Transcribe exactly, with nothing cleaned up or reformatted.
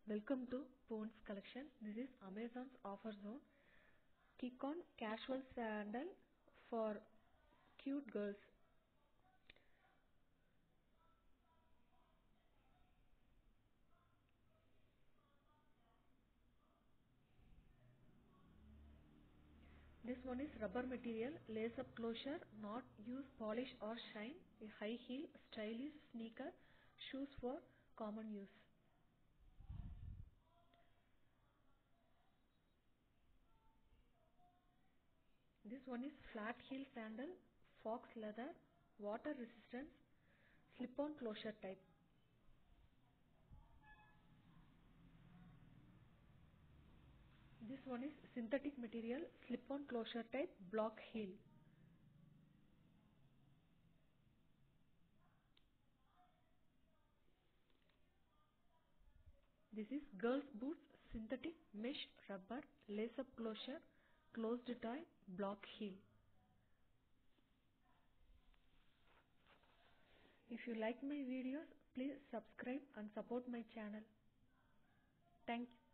Welcome to Pond's collection. This is Amazon's offer zone. Kick on casual sandal for cute girls. This one is rubber material, lace up closure, not use polish or shine, a high heel, stylish sneaker, shoes for common use. This one is flat heel sandal, fox leather, water resistance, slip-on closure type. This one is synthetic material, slip-on closure type, block heel. This is girls boots, synthetic mesh rubber, lace-up closure, closed tie, block heel. If you like my videos, please subscribe and support my channel. Thank you.